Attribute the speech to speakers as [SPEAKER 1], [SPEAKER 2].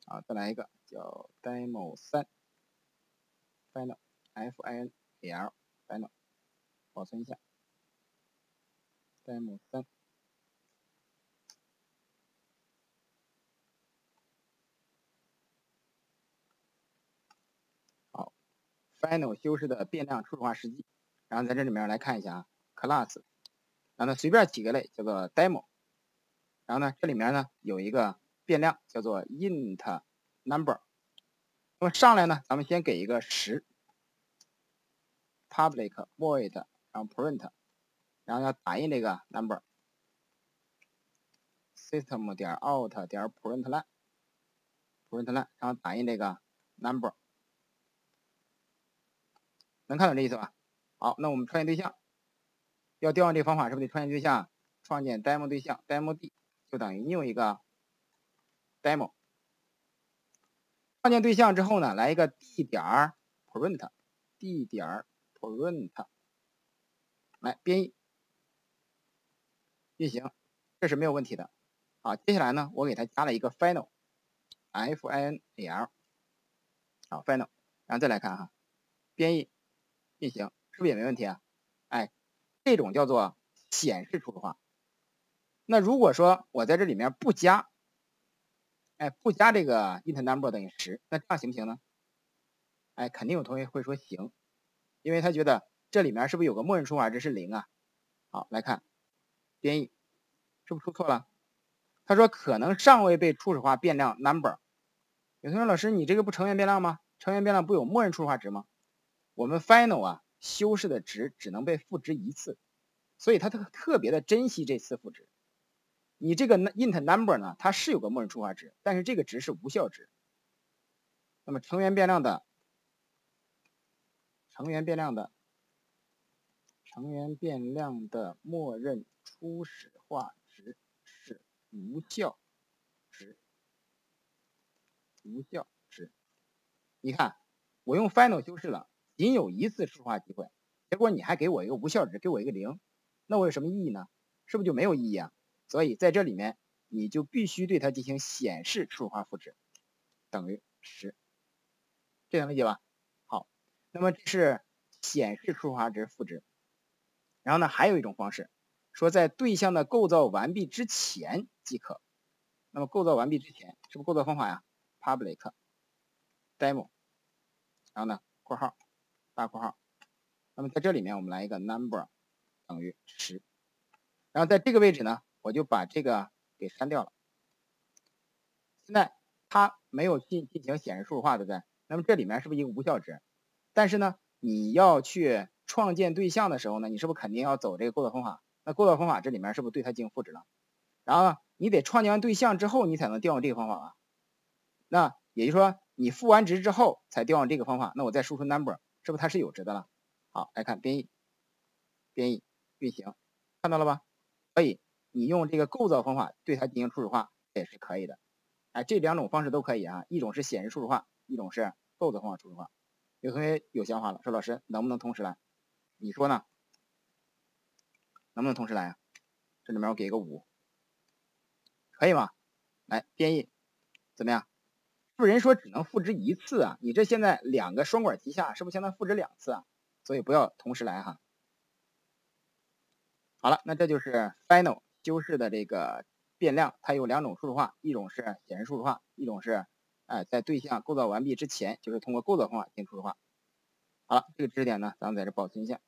[SPEAKER 1] 啊，再来一个叫 demo3 final final final， 保存一下 demo3。好 ，final 修饰的变量初始化时机，然后在这里面来看一下啊 ，class， 然后呢随便起个类叫做 demo， 然后呢这里面呢有一个变量叫做 int number， 那么上来呢咱们先给一个10 public void， 然后 print， 然后要打印这个 number system 点 out 点 println， 然后打印这个 number， 能看懂这意思吧？好，那我们创建对象要调用这个方法，是不是得创建对象，创建 demo 对象 demo d 就等于 new 一个 demo， 创建对象之后呢，来一个 d 点 print， d 点 print， 来编译运行，这是没有问题的。好，接下来呢，我给它加了一个 final final， 好 final， 然后再来看哈，编译运行是不是也没问题啊？哎，这种叫做显示初始化。那如果说我在这里面不加，不加这个 int number 等于10，那这样行不行呢？哎，肯定有同学会说行，因为他觉得这里面是不是有个默认初始化值是0啊？好，来看编译，是不是出错了？他说可能尚未被初始化变量 number。有同学说老师，你这个不成员变量吗？成员变量不有默认初始化值吗？我们 final 啊修饰的值只能被赋值一次，所以它特别的珍惜这次赋值。你这个 int number 呢，它是有个默认初始化值，但是这个值是无效值。那么成员变量的默认初始化值是无效值。你看，我用 final 修饰了，仅有一次初始化机会，结果你还给我一个无效值，给我一个0，那我有什么意义呢？是不是就没有意义啊？所以在这里面你就必须对它进行显示初始化赋值，等于10，这能理解吧？好，那么这是显示初始化值赋值。然后呢，还有一种方式，说在对象的构造完毕之前即可。那么构造完毕之前，是不是构造方法呀 ？public demo， 然后呢，括号大括号。那么在这里面我们来一个 number 等于10，然后在这个位置呢，我就把这个给删掉了。现在它没有进行显示初始化，对不对？那么这里面是不是一个无效值？但是呢，你要去创建对象的时候呢，你是不是肯定要走这个构造方法？那构造方法这里面是不是对它进行赋值了？然后呢，你得创建完对象之后，你才能调用这个方法啊。那也就是说，你赋完值之后才调用这个方法，那我再输出 number， 是不是它是有值的了？好，来看编译运行，看到了吧？所以你用这个构造方法对它进行初始化也是可以的。哎，这两种方式都可以啊，一种是显示初始化，一种是构造方法初始化。有同学有想法了，说老师能不能同时来？你说呢？能不能同时来啊？这里面我给个5，可以吗？来编译怎么样？是不是人说只能赋值一次啊？你这现在2个双管齐下，是不是相当于赋值2次啊？所以不要同时来哈。好了，那这就是 final 修饰的这个变量，它有2种初始化，一种是显示初始化，一种是在对象构造完毕之前，就是通过构造方法进行初始化。好了，这个知识点呢，咱们在这保存一下。